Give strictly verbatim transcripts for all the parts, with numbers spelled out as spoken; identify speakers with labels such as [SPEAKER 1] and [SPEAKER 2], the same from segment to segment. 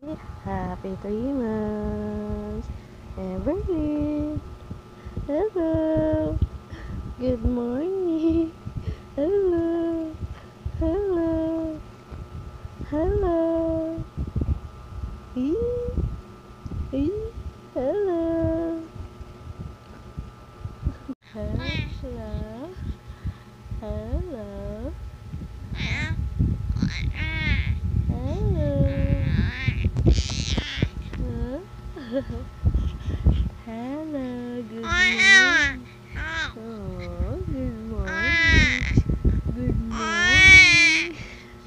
[SPEAKER 1] Happy three months, Everly. Hello. Good morning. Hello. Hello. Hello. Ee. Ee. Hello. Hello. Hello. Hello, good morning. Oh, good morning. Good morning.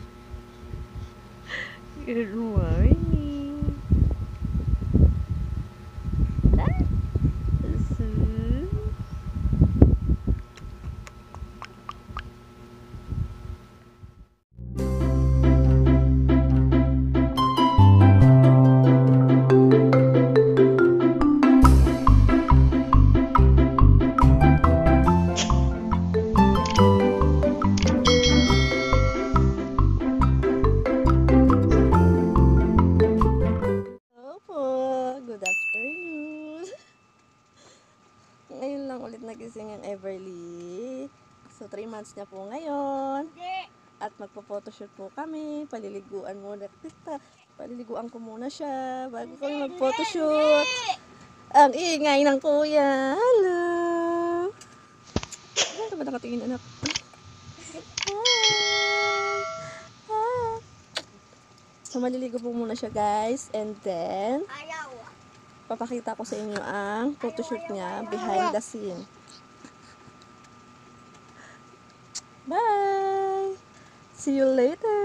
[SPEAKER 1] Good morning. Ah, sus. Opo, good afternoon. Ngayon lang ulit nagising ang Everly. So, three months niya po ngayon. At magpo-photoshoot po kami. Paliliguan muna kita. Paliliguan ko muna siya bago kami mag-photoshoot. Ang ingay ng kuya. Hello. Ano ba nakatingin, anak? Hi. Hi. So, maliligo po muna siya, guys. And then, papakita ko sa inyo ang photoshoot niya behind the scene. Bye! See you later!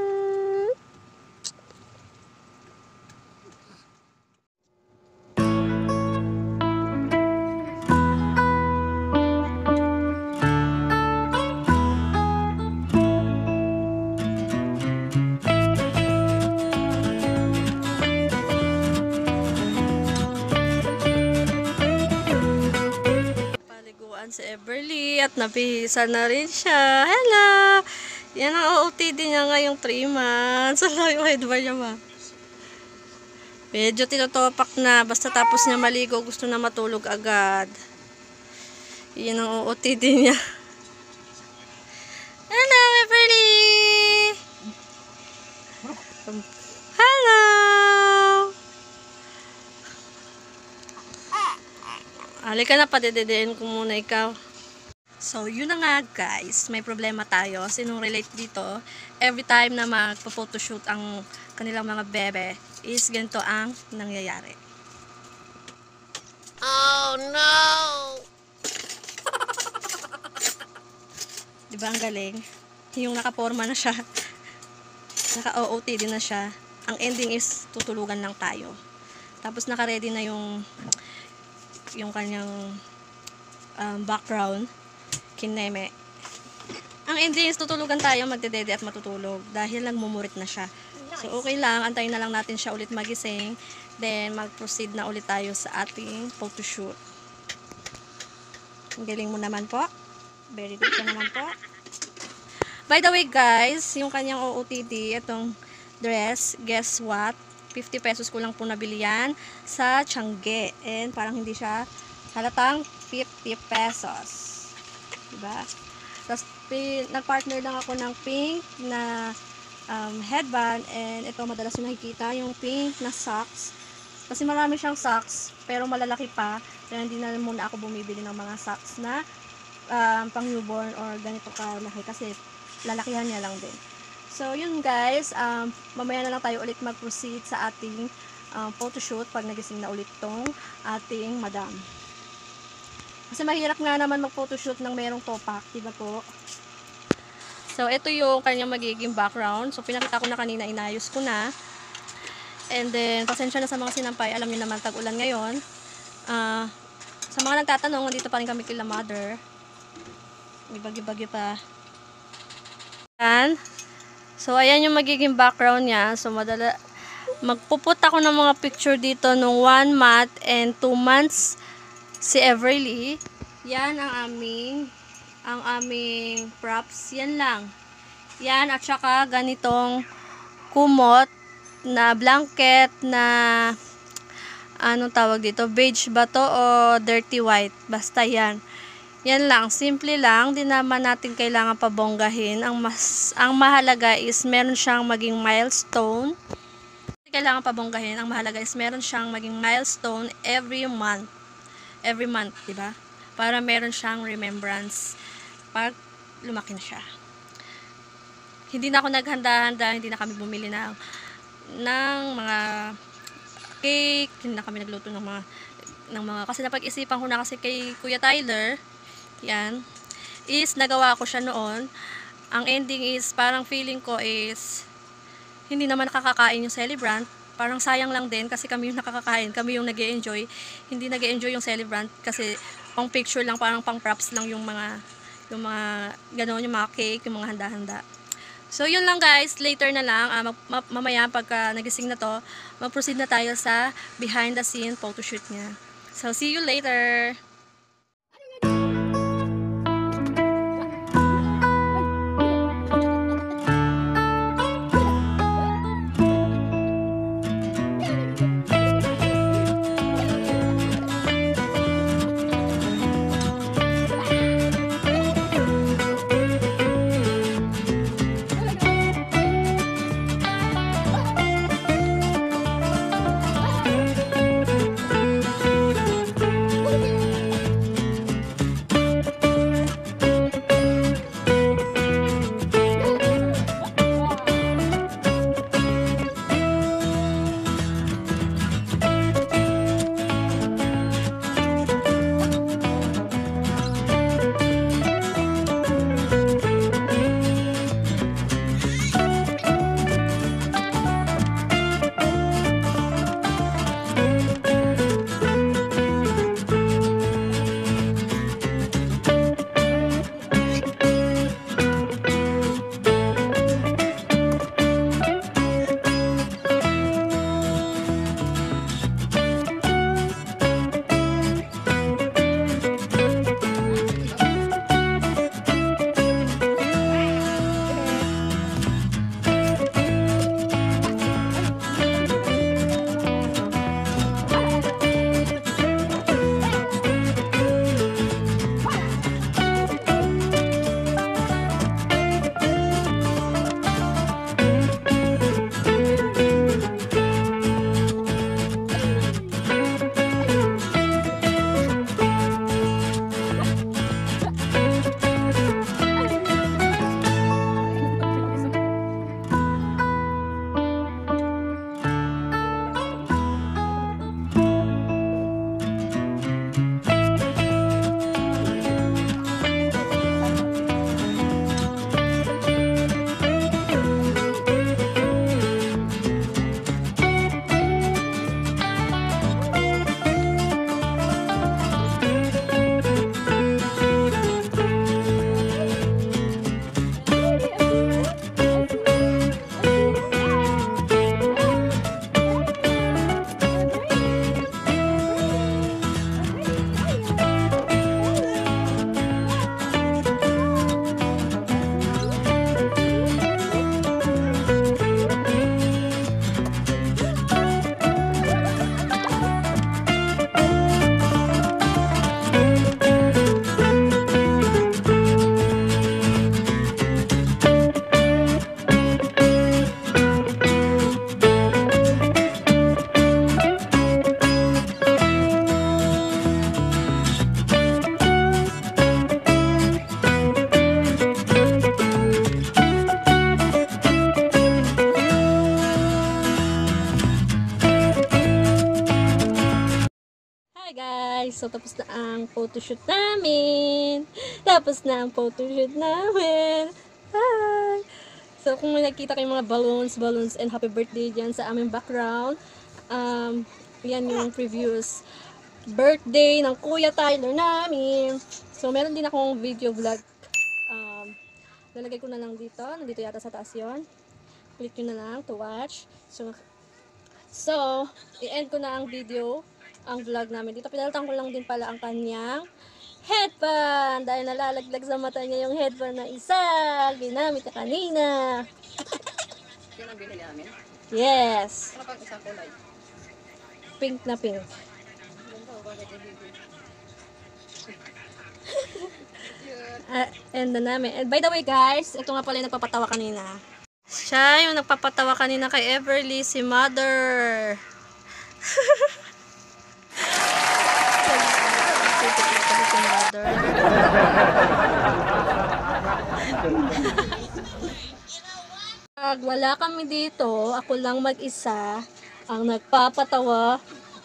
[SPEAKER 1] Paliguan si Everly at nabihisa na rin siya. Hello! Yan ang O O T D niya ngayong three months. Wala yung headbar niya ba? Medyo tinotopak na. Basta tapos niya maligo, gusto na matulog agad. Yan ang O O T D niya. Hello, Everly! Hello! Halika na, padededein ko muna ikaw. So, yun na nga guys, may problema tayo. Sinong relate dito, every time na magpo-photoshoot ang kanilang mga bebe, is ganito ang nangyayari. Oh no! Diba ang galing? Yung nakaporma na siya, naka-O O T D na siya, ang ending is tutulugan lang tayo. Tapos naka-ready na yung yung kanyang um, background, kineme. Ang ending is tutulugan tayo, magdedede at matutulog dahil nagmumurit na siya. So okay lang, antayin na lang natin siya ulit magising, then mag-proceed na ulit tayo sa ating photoshoot. Ang galing mo naman po. Very good ka naman po. By the way guys, yung kanyang O O T D, itong dress, guess what? fifty pesos ko lang po nabili yan sa Tiangge. And parang hindi siya halatang fifty pesos. Diba? Tapos nag-partner lang ako ng pink na um, headband. And ito madalas yung nakikita, yung pink na socks. Kasi marami siyang socks, pero malalaki pa. Kaya hindi na muna ako bumibili ng mga socks na um, pang newborn or ganito kalaki. Kasi lalakihan niya lang din. So, yun guys, um, mamaya na lang tayo ulit mag-proceed sa ating um, photoshoot pag nagising na ulit tong ating madam. Kasi mahirap nga naman mag-photoshoot ng merong topak, diba po? So, ito yung kanyang magiging background. So, pinakita ko na kanina, inayos ko na. And then, pasensya na sa mga sinampay. Alam niyo naman, tag-ulan ngayon. Uh, sa mga nagtatanong, dito pa rin kami kila mother. May bagyo-bagyo pa. Yan. So, ayan yung magiging background niya. So, madala, magpuput ako ng mga picture dito nung one month and two months si Everly. Yan ang aming, ang aming props. Yan lang. Yan, at saka ganitong kumot na blanket na anong tawag dito, beige ba to o dirty white, basta yan. Yan lang, simple lang, di naman natin kailangan pabonggahin. Ang mas ang mahalaga is meron siyang maging milestone. Kailangan pabonggahin, ang mahalaga is meron siyang maging milestone every month. Every month, di ba? Para meron siyang remembrance pag lumaki na siya. Hindi na ako naghanda-handa, hindi na kami bumili ng ng mga cake, hindi na kami nagluto ng mga ng mga kasi napag-isipan ko na kasi kay Kuya Tyler, yan, is nagawa ko siya noon. Ang ending is, parang feeling ko is, hindi naman nakakakain yung celebrant. Parang sayang lang din kasi kami yung nakakakain, kami yung nag-e-enjoy. Hindi nag-e-enjoy yung celebrant kasi pang picture lang, parang pang props lang yung mga, yung mga, gano'n, yung mga cake, yung mga handa-handa. So, yun lang guys, later na lang, uh, mamaya pagka nagising na to, mag-proceed na tayo sa behind the scene photoshoot niya. So, see you later! Guys, so tapos na ang photoshoot namin. Tapos na ang photoshoot namin. Hi! So kung may nakita kayong mga balloons, balloons and happy birthday dyan sa aming background, um, yan yung previous birthday ng Kuya Tyler namin. So meron din akong video vlog. Um, lalagay ko na lang dito. Nandito yata sa taas yun. Click nyo na lang to watch. So, so i-end ko na ang video, ang vlog namin dito. Pinalitan ko lang din pala ang kanyang headband dahil nalalaglag sa mata niya yung headband na isa ginamit na kanina.
[SPEAKER 2] Yan ang binili namin?
[SPEAKER 1] Yes.
[SPEAKER 2] Ano pang isang kulay?
[SPEAKER 1] Pink na pink. Uh, and na namin. And by the way guys, ito nga pala yung nagpapatawa kanina. Siya yung nagpapatawa kanina kay Everly, si Mother. Si Mother. Pag wala kami dito, ako lang mag-isa ang nagpapatawa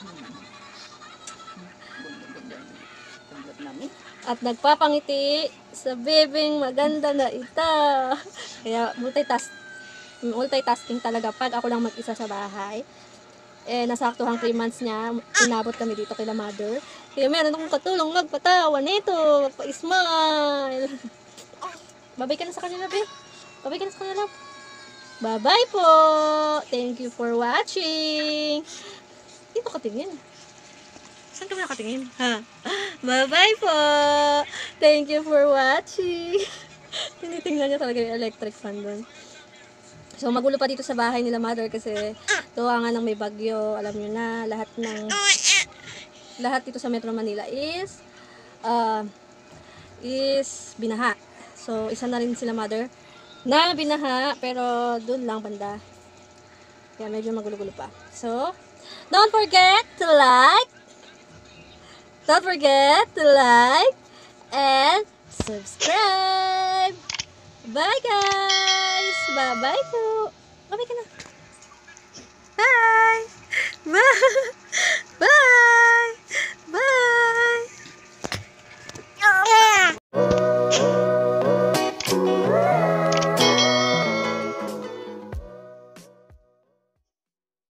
[SPEAKER 1] at nagpapangiti sa bebeng maganda na ita. Kaya multitask, multitasking talaga pag ako lang mag-isa sa bahay. Eh, nasaktuhang three months niya, inabot kami dito kay la Mother. Kaya meron akong katulong magpatawa nito, magpa-smile. Babay ka na sa kanila, be. Babay ka na sa kanila. Bye-bye po. Thank you for watching. Dito katingin. Saan ka ba nakatingin? Ha? Bye-bye po. Thank you for watching. Tinitingnan niya talaga yung electric fan doon. So, magulo pa dito sa bahay nila Mother kasi tuwa nga ng may bagyo. Alam nyo na, lahat ng lahat dito sa Metro Manila is uh, is binaha. So, isa na rin sila Mother na binaha, pero dun lang banda. Kaya medyo magulo-gulo pa. So, don't forget to like, don't forget to like and subscribe. Bye guys! Bye-bye po! Bye-bye ka na!